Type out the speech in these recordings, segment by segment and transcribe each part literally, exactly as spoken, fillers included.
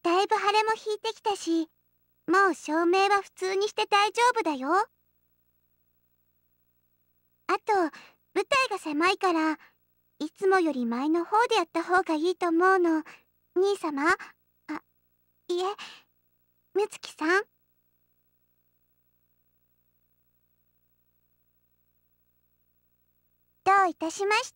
だいぶ腫れも引いてきたし、もう照明は普通にして大丈夫だよ。あと、舞台が狭いから、いつもより前の方でやった方がいいと思うの。兄様？あ、いえ、むつきさん。どういたしまして。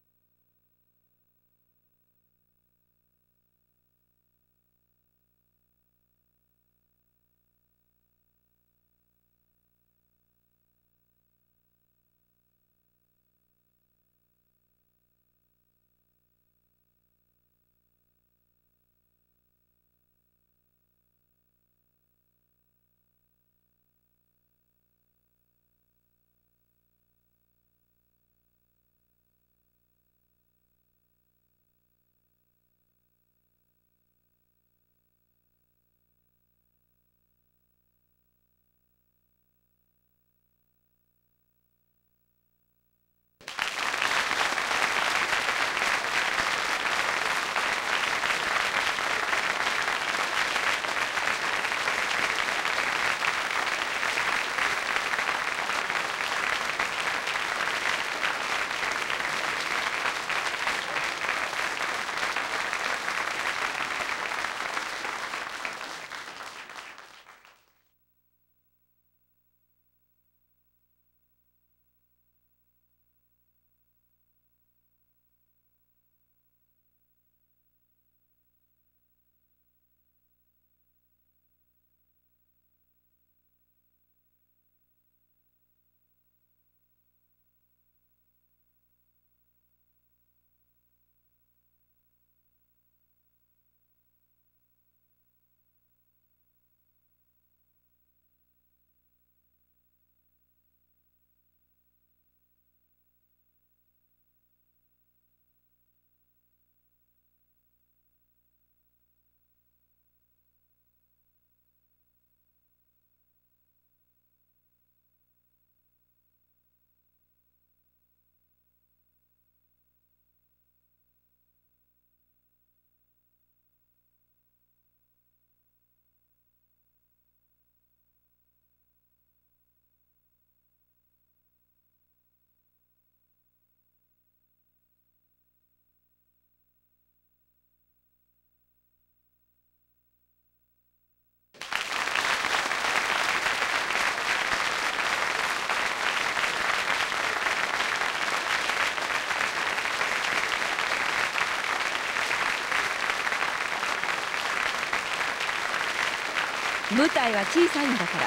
舞台は小さいんだから、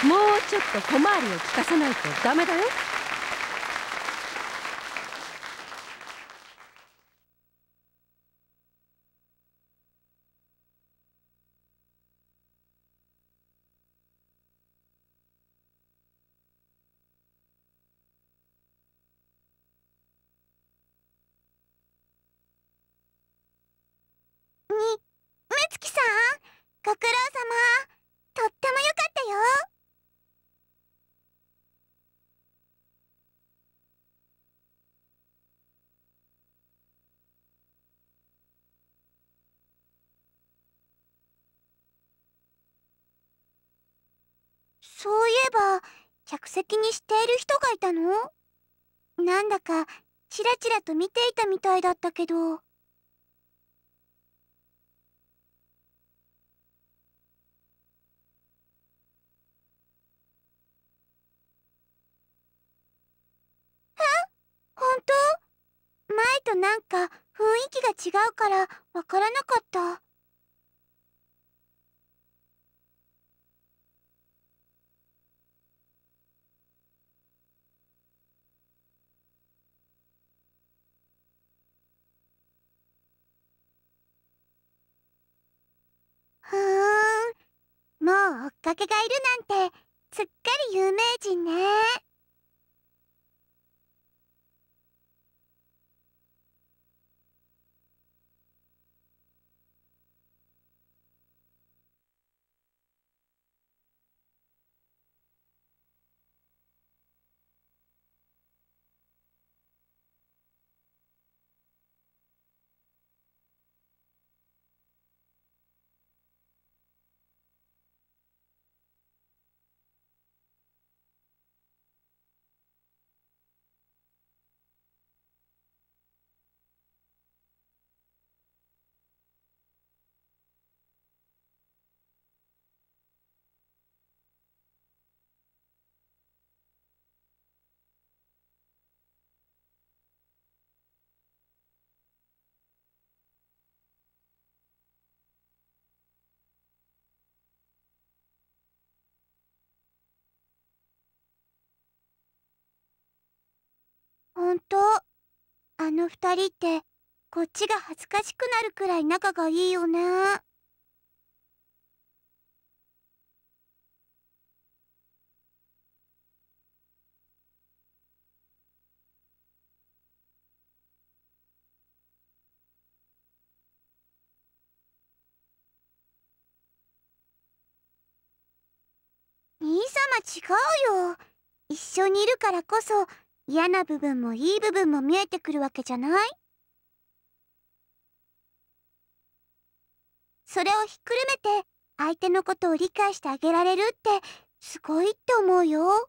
もうちょっと小回りを利かせないとダメだよ。 に、むつきさん、ご苦労様。とってもよかったよ。そういえば、客席に知っている人がいたの？なんだか、ちらちらと見ていたみたいだったけど。ほんと？前となんか雰囲気が違うからわからなかった。ふーん、もう追っかけがいるなんて、すっかり有名人ね。 ほんと、あの二人ってこっちが恥ずかしくなるくらい仲がいいよね。兄様違うよ。一緒にいるからこそ嫌な部分もいい部分も見えてくるわけじゃない？それをひっくるめて相手のことを理解してあげられるってすごいって思うよ。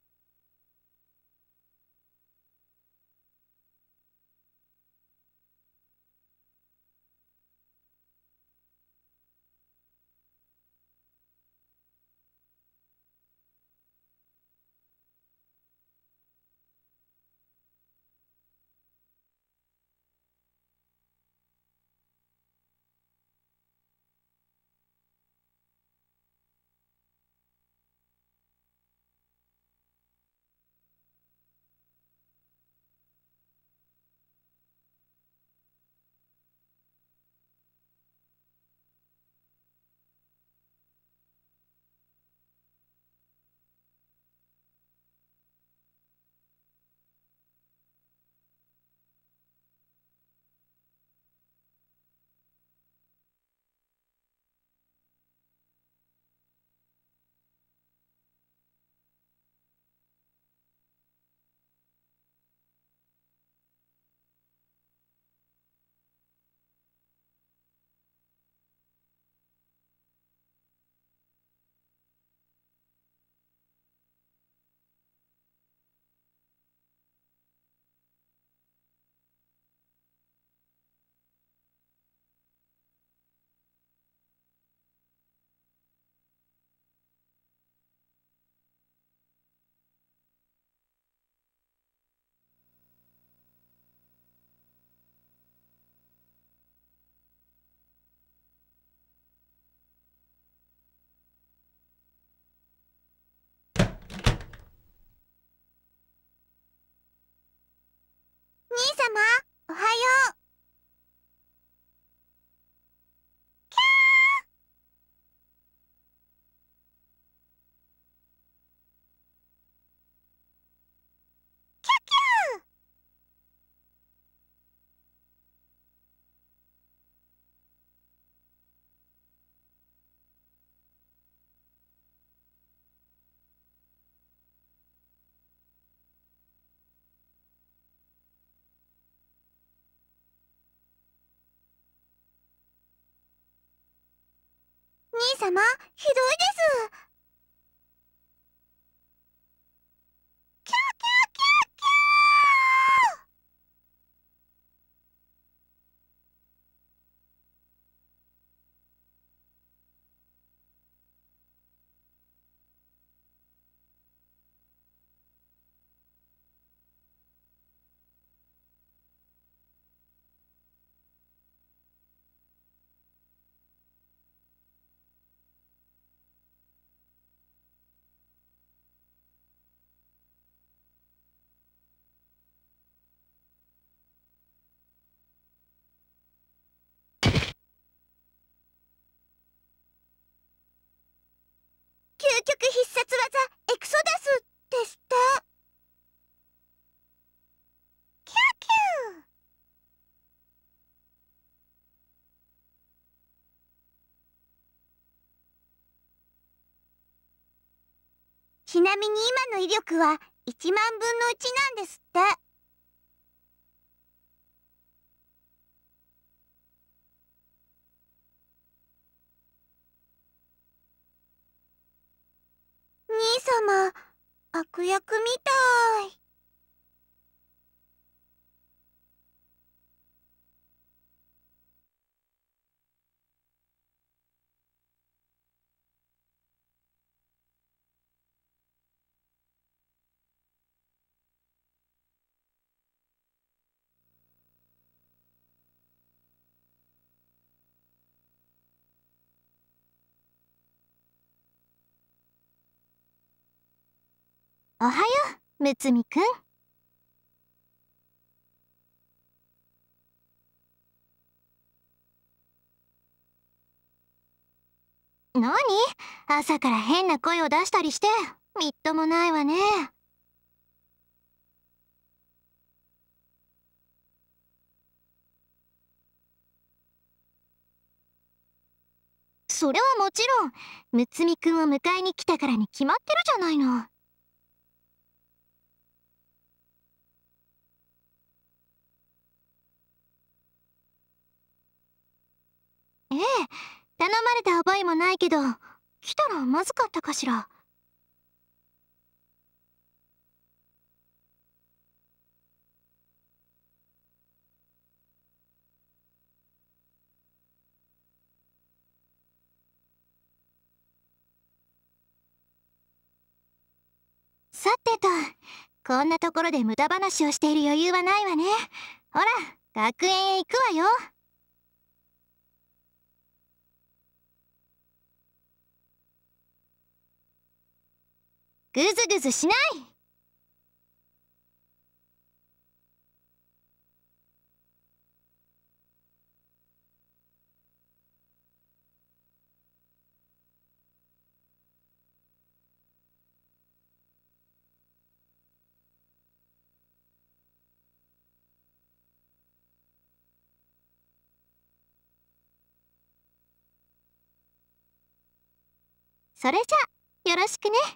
兄様、おはよう。キャキャー。兄様、ひどいです。キャキャキャキャー。究極必殺技エクソダスですって。キャキュー。ちなみに今の威力はいちまんぶんのいちなんですって。兄様、悪役みたい。おはよう、むつみくん。 何？朝から変な声を出したりして、みっともないわね。それはもちろん、むつみくんを迎えに来たからに決まってるじゃないの。ええ、頼まれた覚えもないけど、来たらまずかったかしら。さてと、こんなところで無駄話をしている余裕はないわね。ほら、学園へ行くわよ。ぐずぐずしない。それじゃ、よろしくね。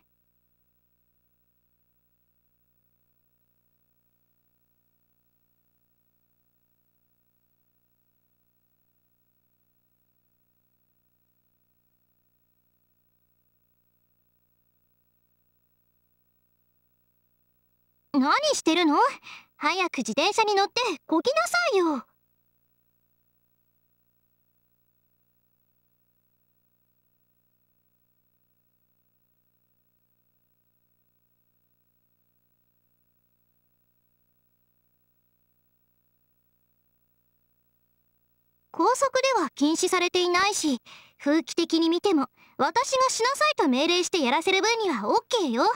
何してるの？早く自転車に乗ってこぎなさいよ。校則では禁止されていないし、風紀的に見ても私がしなさいと命令してやらせる分には オーケー よ。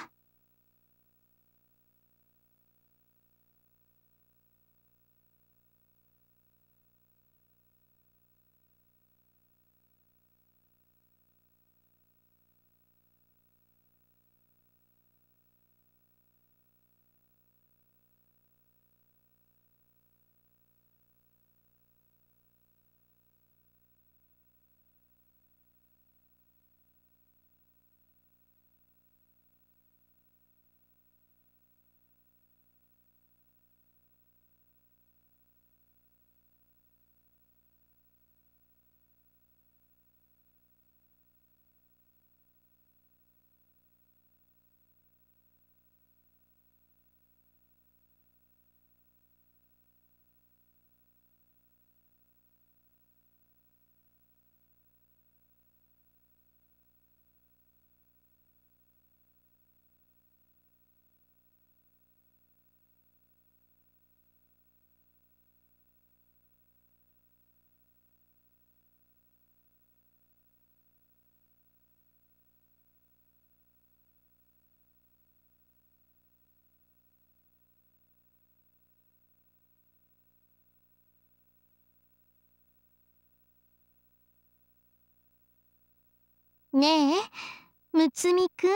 ねえ、むつみくん。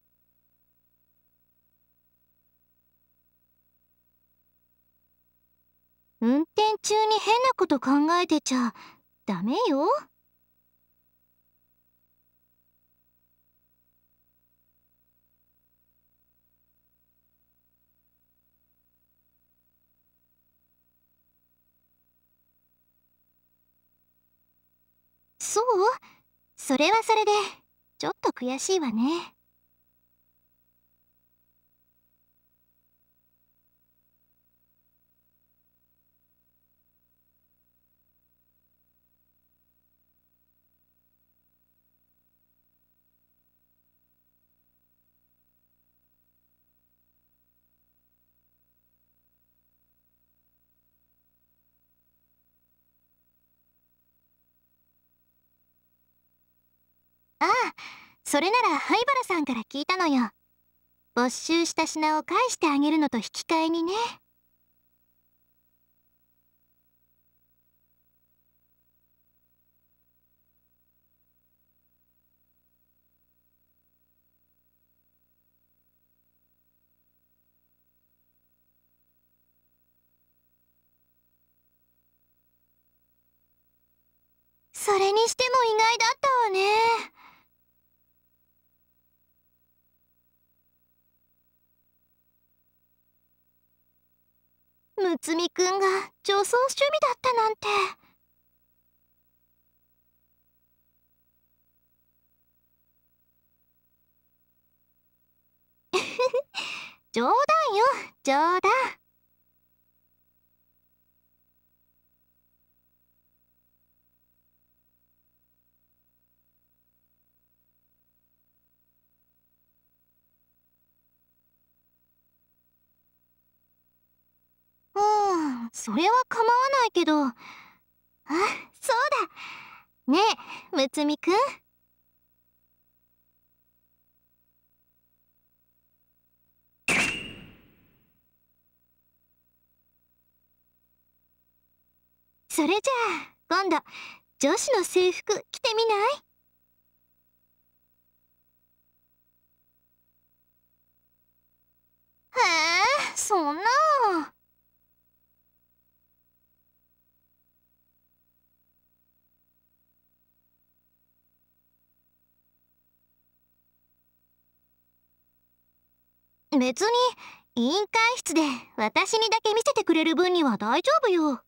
運転中に変なこと考えてちゃダメよ。そう？それはそれでちょっと悔しいわね。ああ、それなら灰原さんから聞いたのよ。没収した品を返してあげるのと引き換えにね。 それにしても意外だったわね。むつみくんが女装趣味だったなんて。冗談よ、冗談。うん、それは構わないけど。あ、そうだ。ねえ、むつみくん。それじゃあ今度女子の制服着てみない？へえ、そんな。別に委員会室で私にだけ見せてくれる分には大丈夫よ。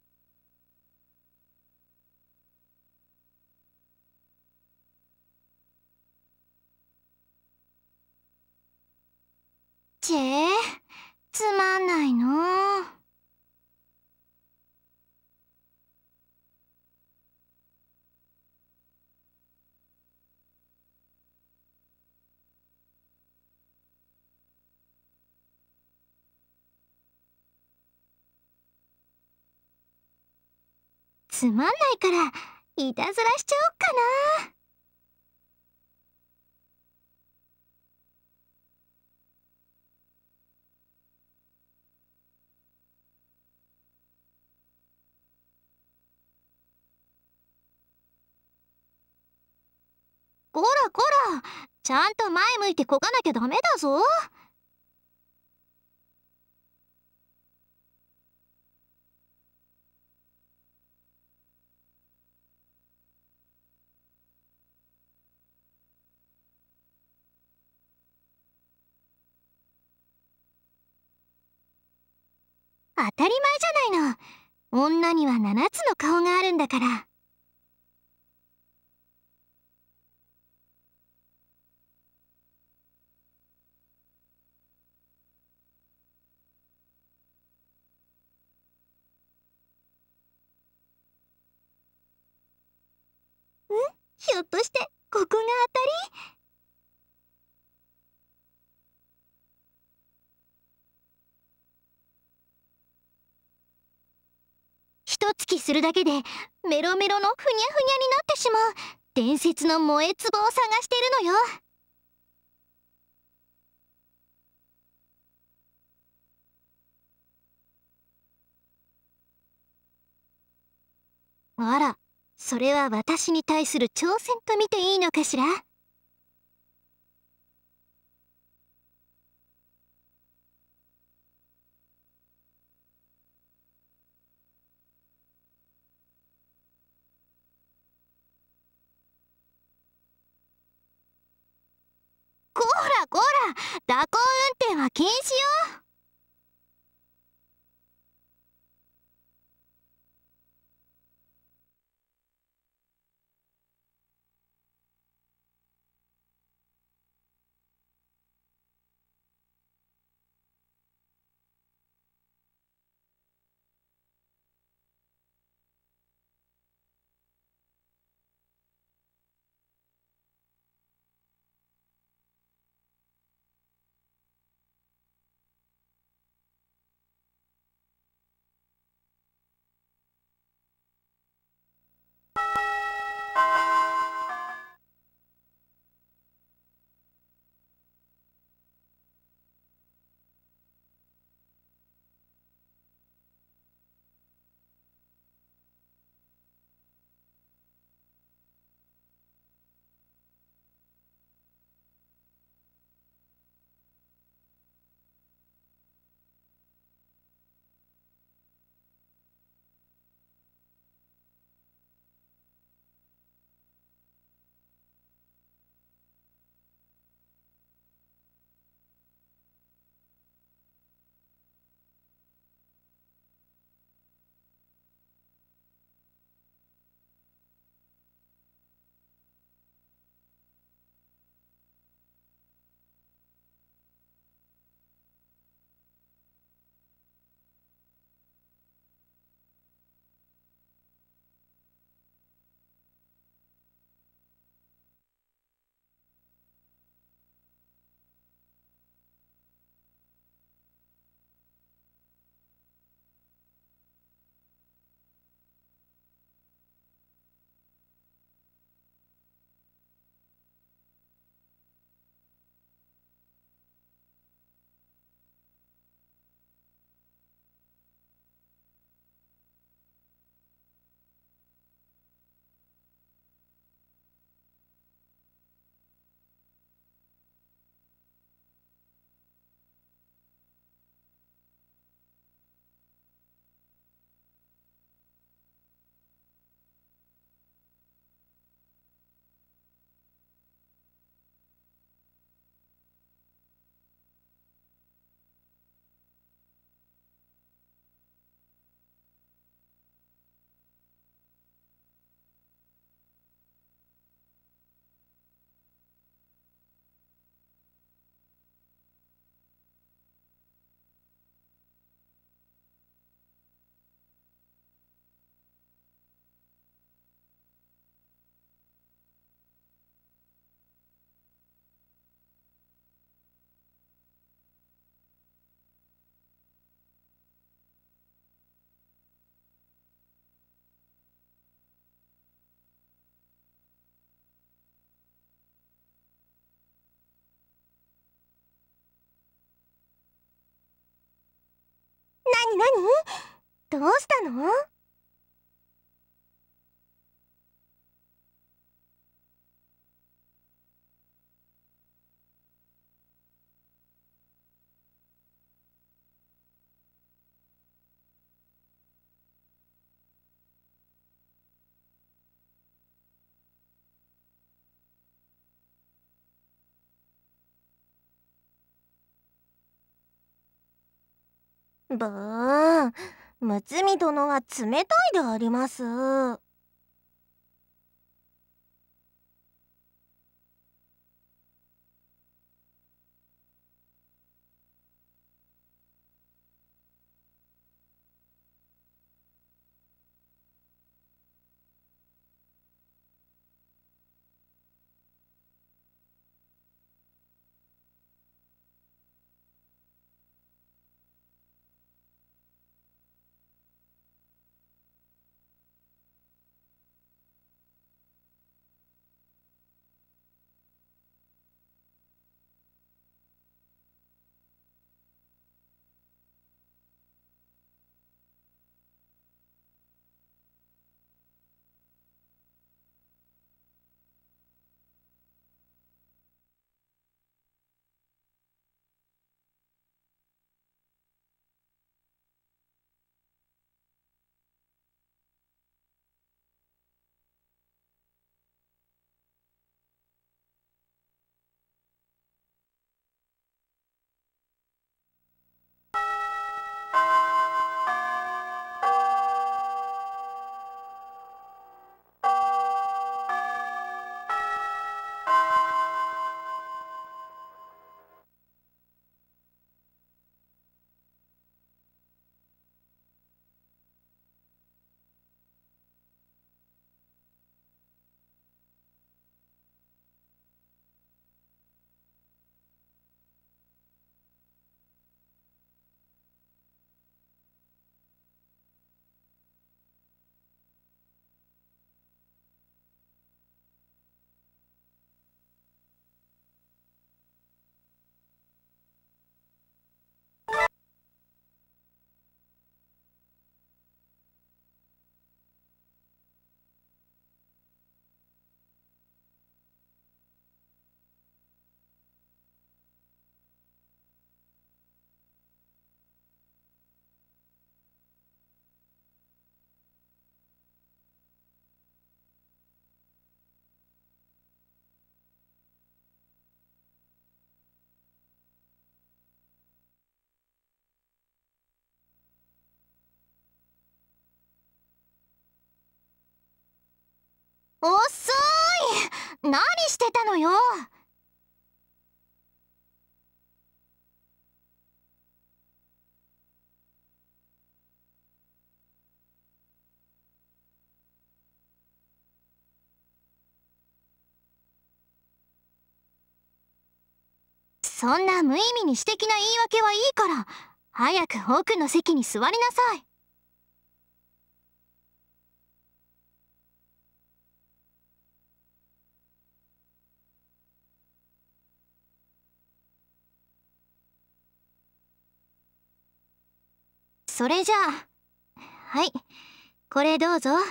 ちえ、つまんないの。つまんないからいたずらしちゃおっかな。こらこら、ちゃんと前向いてこがなきゃダメだぞ。当たり前じゃないの。女にはななつの顔があるんだから。ん？ひょっとしてここが当たり？ひとつきするだけでメロメロのふにゃふにゃになってしまう伝説の萌え壺を探してるのよ。あら、それは私に対する挑戦と見ていいのかしら？こらこら、蛇行運転は禁止よ。 なに？どうしたの？ブーン、むつみ殿は冷たいであります。遅い！何してたのよ！そんな無意味に私的な言い訳はいいから、早く奥の席に座りなさい。それじゃあ、はい、これどうぞ。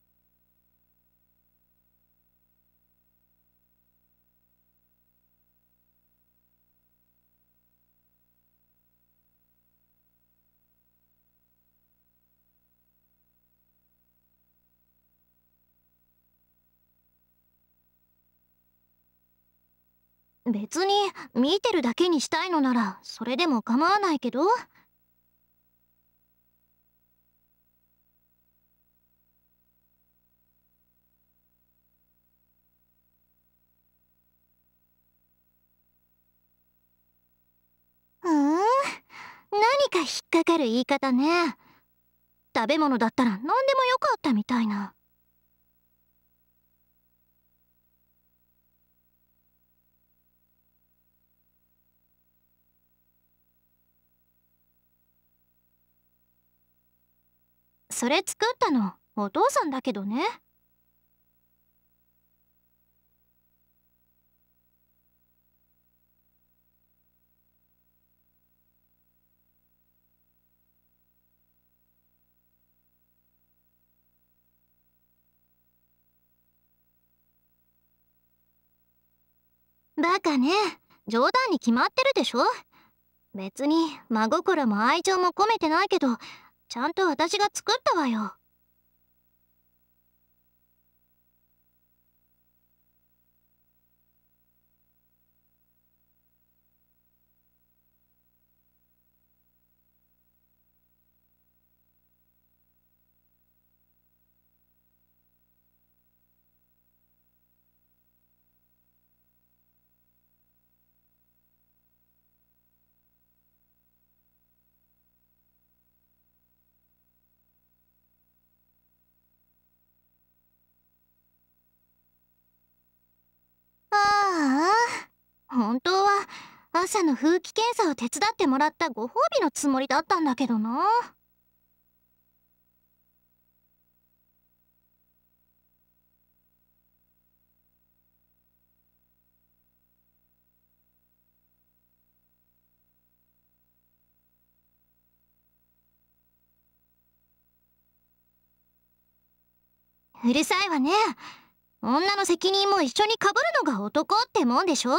別に見てるだけにしたいのならそれでも構わないけど。ふーん、何か引っかかる言い方ね。食べ物だったら何でもよかったみたいな。それ作ったのお父さんだけどね。 バカね。冗談に決まってるでしょ。別に真心も愛情も込めてないけど、ちゃんと私が作ったわよ。ああ、本当は朝の風紀検査を手伝ってもらったご褒美のつもりだったんだけどな。うるさいわね。女の責任も一緒にかぶるのが男ってもんでしょ。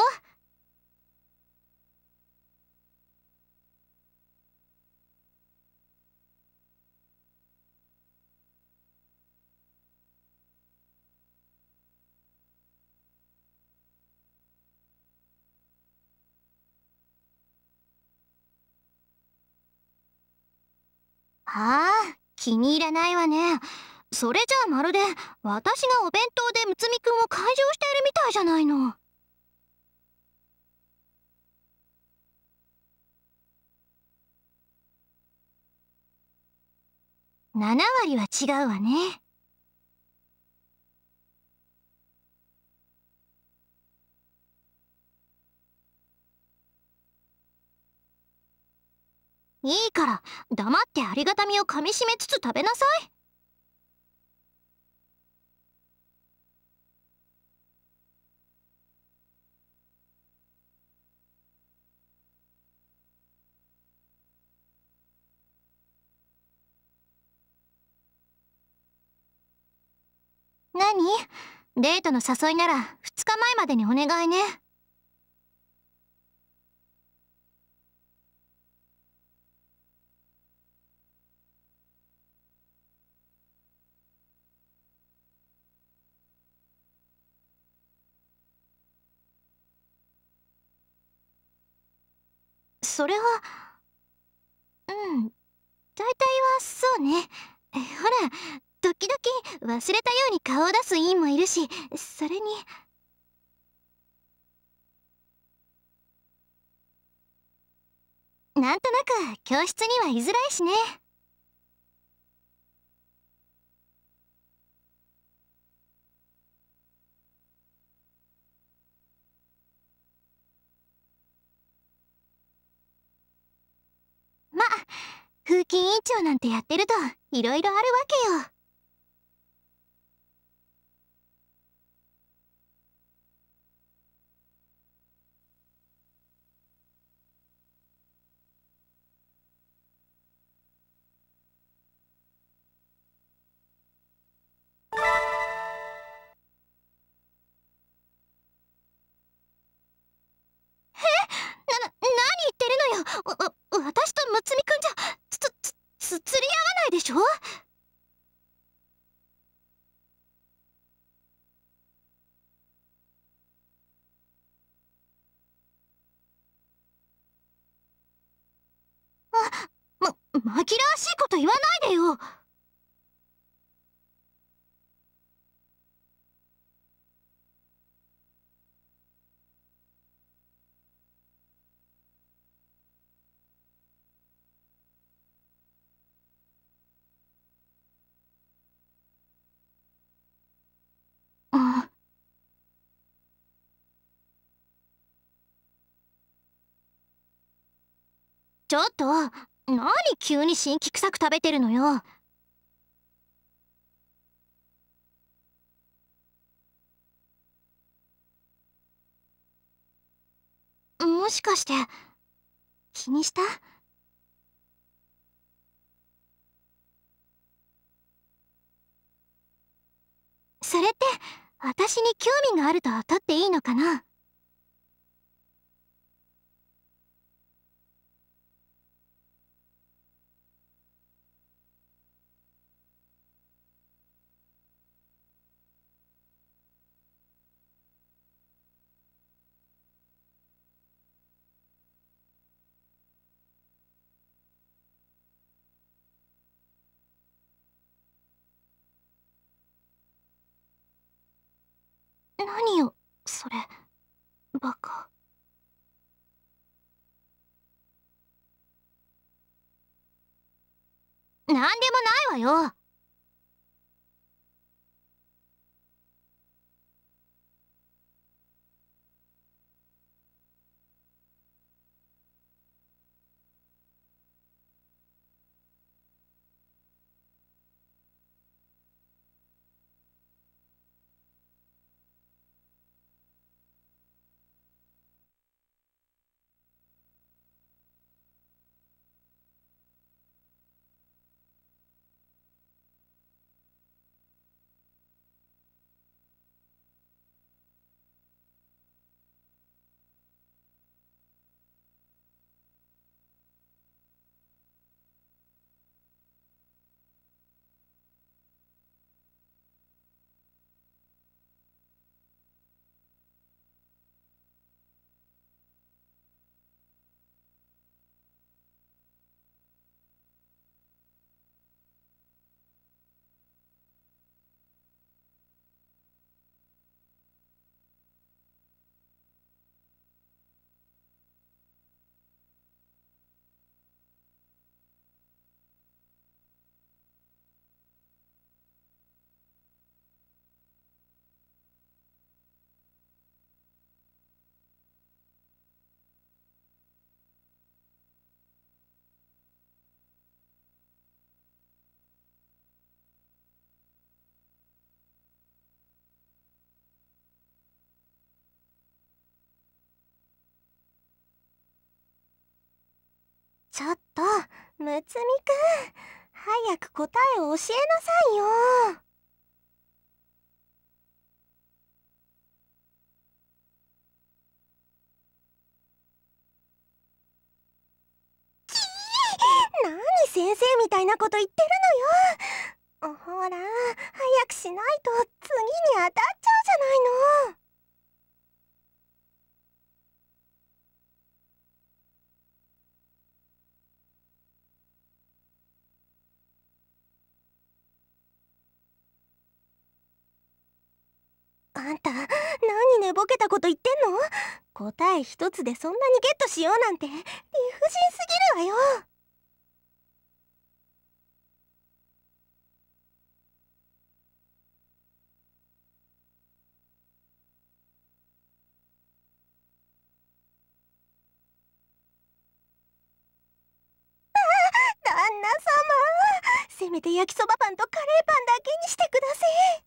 ああ、気に入らないわね。それじゃあまるで私がお弁当でむつみくんを介助しているみたいじゃないの。なな割は違うわね。いいから黙ってありがたみをかみしめつつ食べなさい。何？デートの誘いならふつかまえまでにお願いね。それは、うん、大体はそうね。えほら、時々忘れたように顔を出す委員もいるし、それに。なんとなく教室には居づらいしね。ま、風紀委員長なんてやってるといろいろあるわけよ。な、な、何言ってるのよ。わ、わ、私とむつみくんじゃ、つ、つ、つ、釣り合わないでしょ。あ、ま、紛らわしいこと言わないでよ。あ、ちょっと、何急に辛気臭く食べてるのよ。もしかして気にした？それって私に興味があると取っていいのかな？ 何よそれ、バカ。なんでもないわよ。 ちょっとむつみくん、早く答えを教えなさいよ。きー、何先生みたいなこと言ってるのよ。ほら早くしないと次に当たっちゃうじゃないの。あんた、何寝ぼけたこと言ってんの？答え一つでそんなにゲットしようなんて理不尽すぎるわよ。旦那様、せめて焼きそばパンとカレーパンだけにしてください。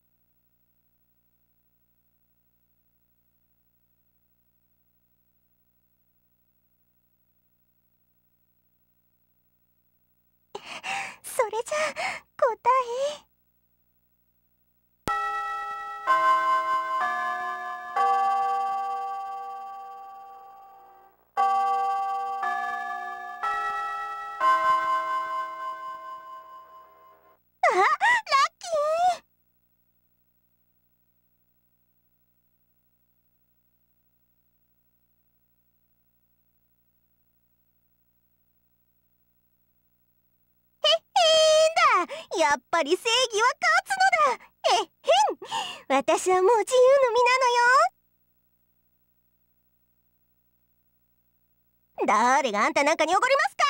それじゃ答え。あ、ラッキー。やっぱり正義は勝つのだ。えっへん、私はもう自由の身なのよ。誰があんたなんかにおごりますか。